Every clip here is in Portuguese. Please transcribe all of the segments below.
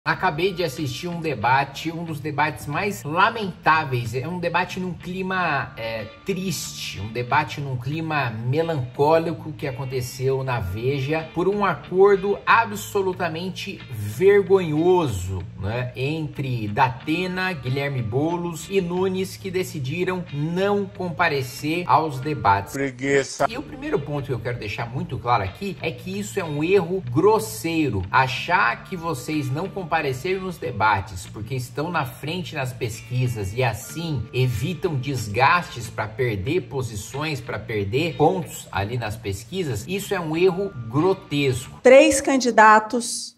Acabei de assistir um debate, um dos debates mais lamentáveis. É um debate num clima triste, um debate num clima melancólico que aconteceu na Veja por um acordo absolutamente vergonhoso, né, entre Datena, Guilherme Boulos e Nunes, que decidiram não comparecer aos debates. Preguiça. E o primeiro ponto que eu quero deixar muito claro aqui é que isso é um erro grosseiro. Achar que vocês não compareceram nos debates porque estão na frente nas pesquisas e assim evitam desgastes para perder posições, para perder pontos ali nas pesquisas, isso é um erro grotesco. 3 candidatos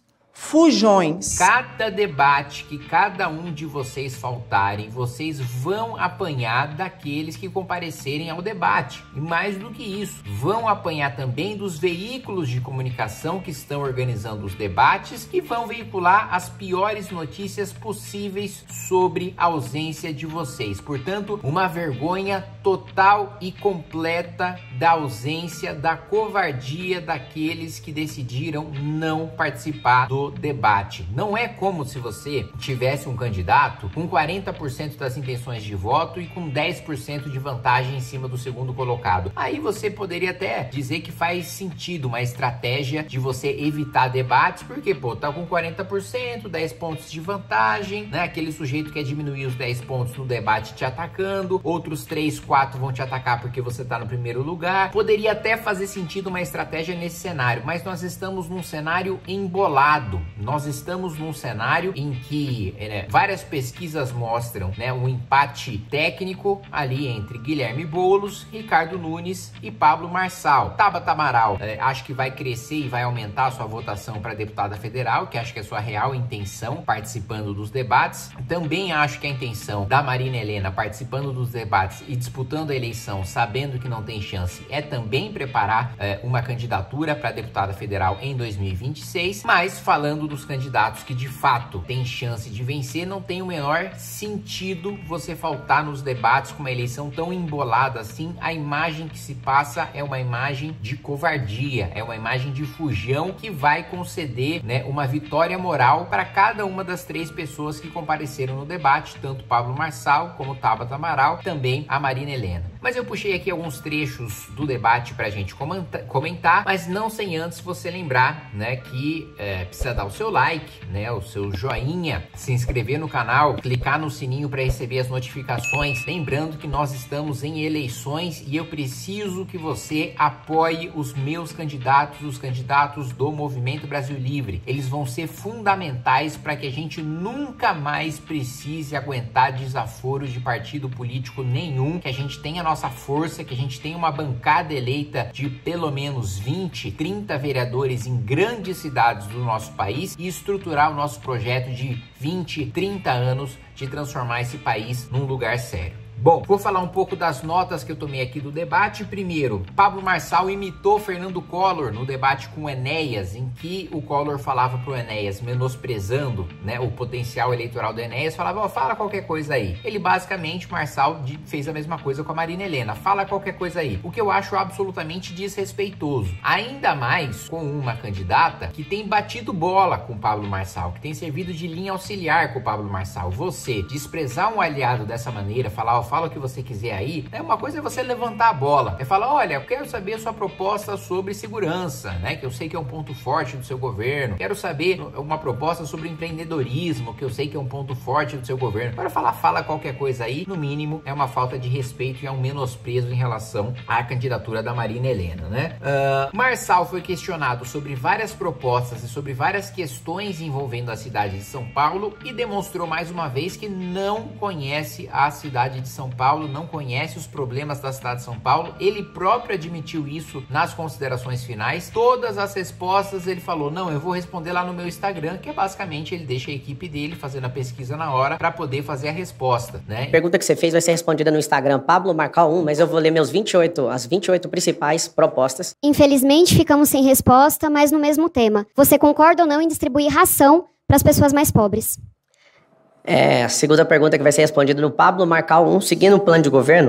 fujões. Cada debate que cada um de vocês faltarem, vocês vão apanhar daqueles que comparecerem ao debate. E mais do que isso, vão apanhar também dos veículos de comunicação que estão organizando os debates, que vão veicular as piores notícias possíveis sobre a ausência de vocês. Portanto, uma vergonha total e completa da ausência, da covardia daqueles que decidiram não participar do debate. Não é como se você tivesse um candidato com 40% das intenções de voto e com 10% de vantagem em cima do segundo colocado. Aí você poderia até dizer que faz sentido uma estratégia de você evitar debates, porque, tá com 40%, 10 pontos de vantagem, né? Aquele sujeito quer diminuir os 10 pontos no debate te atacando, outros 3, 4 vão te atacar porque você tá no primeiro lugar. Poderia até fazer sentido uma estratégia nesse cenário, mas nós estamos num cenário embolado. Nós estamos num cenário em que várias pesquisas mostram, né, um empate técnico ali entre Guilherme Boulos, Ricardo Nunes e Pablo Marçal. Tabata Amaral, acho que vai crescer e vai aumentar a sua votação para deputada federal, que acho que é a sua real intenção participando dos debates. Também acho que a intenção da Marina Helena participando dos debates e disputando a eleição, sabendo que não tem chance, é também preparar uma candidatura para deputada federal em 2026, mas falando dos candidatos que de fato têm chance de vencer, não tem o menor sentido você faltar nos debates com uma eleição tão embolada assim. A imagem que se passa é uma imagem de covardia, é uma imagem de fujão que vai conceder, né, uma vitória moral para cada uma das 3 pessoas que compareceram no debate, tanto Pablo Marçal como Tabata Amaral, também a Marina Helena. Mas eu puxei aqui alguns trechos do debate pra gente comentar, mas não sem antes você lembrar, né, que precisa dar o seu like, né, o seu joinha, se inscrever no canal, clicar no sininho para receber as notificações. Lembrando que nós estamos em eleições e eu preciso que você apoie os meus candidatos, os candidatos do Movimento Brasil Livre. Eles vão ser fundamentais para que a gente nunca mais precise aguentar desaforos de partido político nenhum, que a gente tenha a nossa força, que a gente tenha uma bancada eleita de pelo menos 20, 30 vereadores em grandes cidades do nosso país e estruturar o nosso projeto de 20, 30 anos de transformar esse país num lugar sério. Bom, vou falar um pouco das notas que eu tomei aqui do debate. Primeiro, Pablo Marçal imitou Fernando Collor no debate com o Enéas, em que o Collor falava pro Enéas, menosprezando, né, o potencial eleitoral do Enéas, falava, fala qualquer coisa aí. Ele basicamente, Marçal, fez a mesma coisa com a Marina Helena, fala qualquer coisa aí. O que eu acho absolutamente desrespeitoso. Ainda mais com uma candidata que tem batido bola com o Pablo Marçal, que tem servido de linha auxiliar com o Pablo Marçal. Você desprezar um aliado dessa maneira, falar, fala o que você quiser aí, né? Uma coisa é você levantar a bola, é falar, olha, eu quero saber a sua proposta sobre segurança, né? Que eu sei que é um ponto forte do seu governo. Quero saber uma proposta sobre empreendedorismo, que eu sei que é um ponto forte do seu governo. Agora fala qualquer coisa aí, no mínimo, é uma falta de respeito e é um menosprezo em relação à candidatura da Marina Helena, né? Marçal foi questionado sobre várias propostas e sobre várias questões envolvendo a cidade de São Paulo e demonstrou mais uma vez que não conhece a cidade de São Paulo, não conhece os problemas da cidade de São Paulo. Ele próprio admitiu isso nas considerações finais. Todas as respostas ele falou, não, eu vou responder lá no meu Instagram, que é basicamente ele deixa a equipe dele fazendo a pesquisa na hora para poder fazer a resposta, né? A pergunta que você fez vai ser respondida no Instagram Pablo Marçal 1, mas eu vou ler as 28 principais propostas. Infelizmente, ficamos sem resposta, mas no mesmo tema. Você concorda ou não em distribuir ração para as pessoas mais pobres? A segunda pergunta que vai ser respondida no Pablo Marçal 1, seguindo o plano de governo. Então,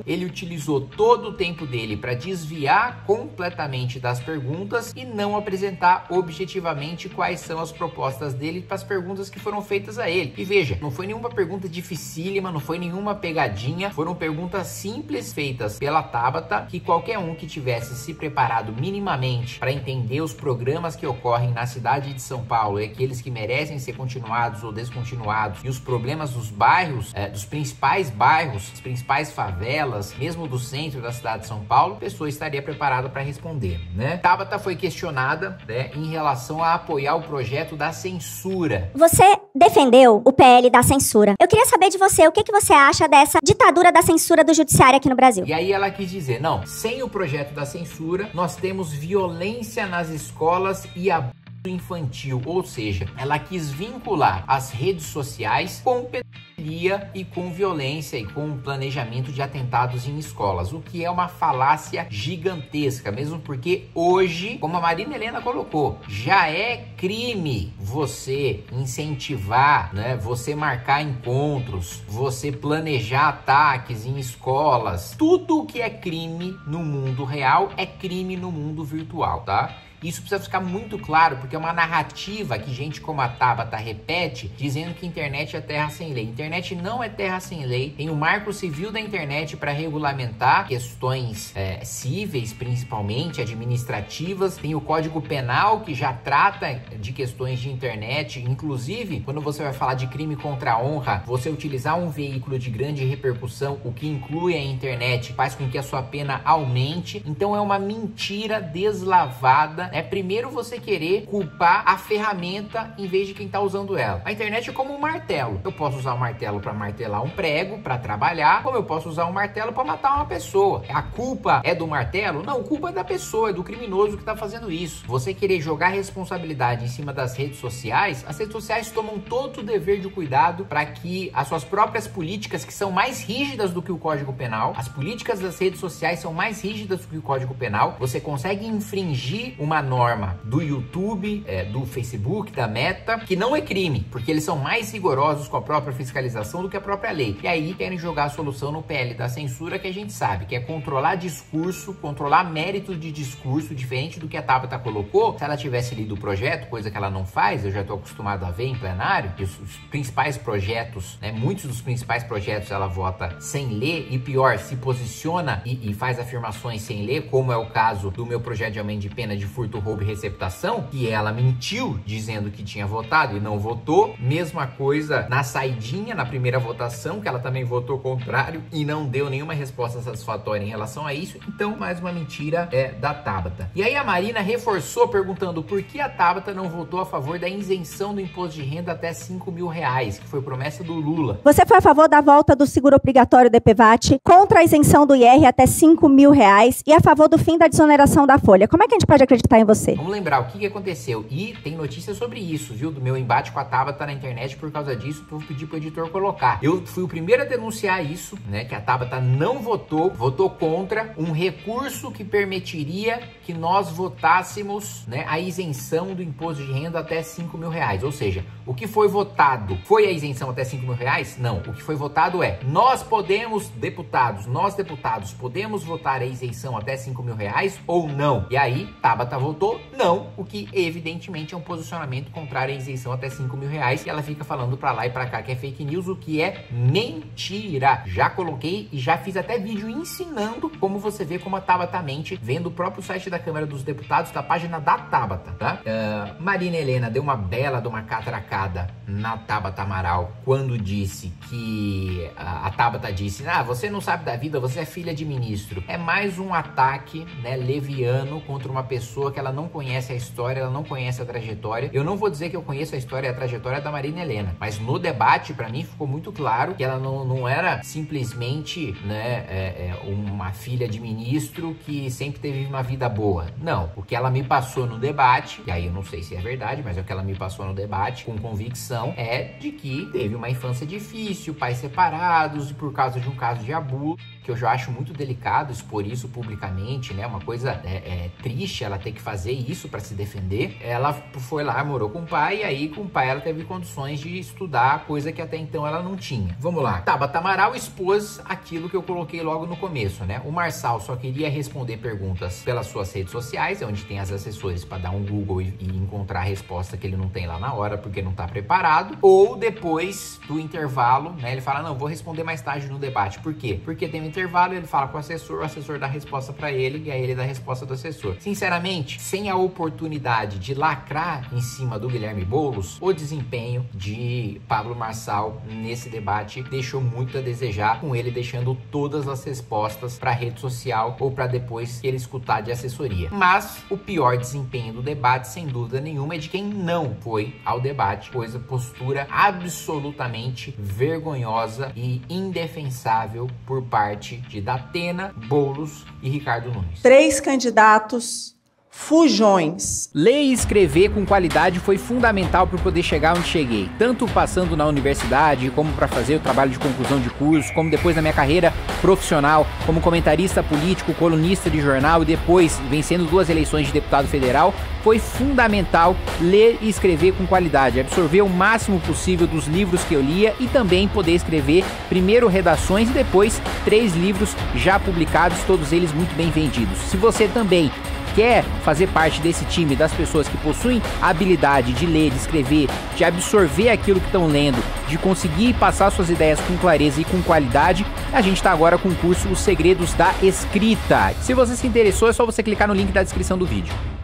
ele utilizou todo o tempo dele para desviar completamente das perguntas e não apresentar objetivamente quais são as propostas dele para as perguntas que foram feitas a ele. E veja, não foi nenhuma pergunta dificílima, não foi nenhuma pegadinha, foram perguntas simples feitas pela Tabata, que qualquer um que tivesse se preparado minimamente para entender os programas que ocorrem na cidade de São Paulo e aqueles que merecem ser continuados ou descontinuados, e os problemas dos bairros, dos principais bairros, as principais favelas, mesmo do centro da cidade de São Paulo, a pessoa estaria preparada para responder, né? Tabata foi questionada, né, em relação a apoiar o projeto da censura. Você defendeu o PL da censura. Eu queria saber de você, o que você acha dessa ditadura da censura do judiciário aqui no Brasil? E aí ela quis dizer, não, sem o projeto da censura, nós temos violência nas escolas e abuso infantil, ou seja, ela quis vincular as redes sociais com pedofilia e com violência e com planejamento de atentados em escolas, o que é uma falácia gigantesca, mesmo porque hoje, como a Marina Helena colocou, já é crime você incentivar, né, você marcar encontros, você planejar ataques em escolas. Tudo que é crime no mundo real é crime no mundo virtual, tá? Isso precisa ficar muito claro, porque é uma narrativa que gente como a Tabata repete, dizendo que a internet é terra sem lei. Internet não é terra sem lei. Tem o Marco Civil da internet para regulamentar questões cíveis, principalmente administrativas. Tem o Código Penal, que já trata de questões de internet. Inclusive, quando você vai falar de crime contra a honra, você utilizar um veículo de grande repercussão, o que inclui a internet, faz com que a sua pena aumente. Então é uma mentira deslavada. É primeiro você querer culpar a ferramenta em vez de quem está usando ela. A internet é como um martelo. Eu posso usar o martelo para martelar um prego, para trabalhar, como eu posso usar um martelo para matar uma pessoa. A culpa é do martelo? Não, a culpa é da pessoa, é do criminoso que está fazendo isso. Você querer jogar responsabilidade em cima das redes sociais, as redes sociais tomam todo o dever de cuidado para que as suas próprias políticas, que são mais rígidas do que o Código Penal, as políticas das redes sociais são mais rígidas do que o Código Penal, você consegue infringir uma norma do YouTube, do Facebook, da Meta, que não é crime, porque eles são mais rigorosos com a própria fiscalização do que a própria lei. E aí querem jogar a solução no PL da censura, que a gente sabe, que é controlar discurso, controlar mérito de discurso, diferente do que a Tabata colocou. Se ela tivesse lido o projeto, coisa que ela não faz, eu já estou acostumado a ver em plenário, que os principais projetos, né, muitos dos principais projetos ela vota sem ler, e pior, se posiciona e faz afirmações sem ler, como é o caso do meu projeto de aumento de pena de furto, roubo e receptação, que ela mentiu dizendo que tinha votado e não votou. Mesma coisa na saidinha, na primeira votação, que ela também votou contrário e não deu nenhuma resposta satisfatória em relação a isso. Então, mais uma mentira da Tabata. E aí a Marina reforçou perguntando por que a Tabata não votou a favor da isenção do imposto de renda até R$5.000, que foi promessa do Lula. Você foi a favor da volta do seguro obrigatório do EPVAT, contra a isenção do IR até R$5.000 e a favor do fim da desoneração da folha. Como é que a gente pode acreditar em você? Vamos lembrar o que aconteceu. E tem notícia sobre isso, viu? Do meu embate com a Tabata na internet por causa disso. Vou pedir pro editor colocar. Eu fui o primeiro a denunciar isso, né? Que a Tabata não votou contra um recurso que permitiria que nós votássemos, né, a isenção do imposto de renda até R$5.000. Ou seja, o que foi votado foi a isenção até R$5.000? Não. O que foi votado é: nós deputados, podemos votar a isenção até R$5.000 ou não? E aí, Tabata votou não, o que evidentemente é um posicionamento contrário à isenção até R$5.000, e ela fica falando pra lá e pra cá que é fake news, o que é mentira. Já coloquei e já fiz até vídeo ensinando como você vê como a Tabata mente, vendo o próprio site da Câmara dos Deputados, da página da Tabata, tá? Marina Helena deu uma bela de uma catracada na Tabata Amaral quando disse que a Tabata disse: você não sabe da vida, você é filha de ministro. É mais um ataque, né, leviano contra uma pessoa que ela não conhece a história, ela não conhece a trajetória. Eu não vou dizer que eu conheço a história e a trajetória da Marina Helena, mas no debate, pra mim, ficou muito claro que ela não era simplesmente, né, uma filha de ministro que sempre teve uma vida boa. Não, o que ela me passou no debate, e aí eu não sei se é verdade, mas é o que ela me passou no debate, com convicção, é de que teve uma infância difícil, pais separados, por causa de um caso de abuso, que eu já acho muito delicado expor isso publicamente, né? Uma coisa triste ela ter que fazer isso para se defender. Ela foi lá, morou com o pai, e aí com o pai ela teve condições de estudar, coisa que até então ela não tinha. Vamos lá. Tabata Amaral expôs aquilo que eu coloquei logo no começo, né? O Marçal só queria responder perguntas pelas suas redes sociais, onde tem as assessores para dar um Google e encontrar a resposta que ele não tem lá na hora, porque não tá preparado. Ou depois do intervalo, né? Ele fala, não, vou responder mais tarde no debate. Por quê? Porque tem um intervalo, ele fala com o assessor dá a resposta para ele, e aí ele dá a resposta do assessor. Sinceramente, sem a oportunidade de lacrar em cima do Guilherme Boulos, o desempenho de Pablo Marçal nesse debate deixou muito a desejar, com ele deixando todas as respostas para a rede social ou para depois que ele escutar de assessoria. Mas o pior desempenho do debate, sem dúvida nenhuma, é de quem não foi ao debate, pois a postura absolutamente vergonhosa e indefensável por parte de Datena, Boulos e Ricardo Nunes. 3 candidatos fujões. Ler e escrever com qualidade foi fundamental para poder chegar onde cheguei, tanto passando na universidade, como para fazer o trabalho de conclusão de curso, como depois na minha carreira profissional, como comentarista político, colunista de jornal e depois vencendo 2 eleições de deputado federal. Foi fundamental ler e escrever com qualidade, absorver o máximo possível dos livros que eu lia e também poder escrever primeiro redações e depois 3 livros já publicados, todos eles muito bem vendidos. Se você também quer fazer parte desse time das pessoas que possuem a habilidade de ler, de escrever, de absorver aquilo que estão lendo, de conseguir passar suas ideias com clareza e com qualidade, a gente está agora com o curso Os Segredos da Escrita. Se você se interessou, é só você clicar no link da descrição do vídeo.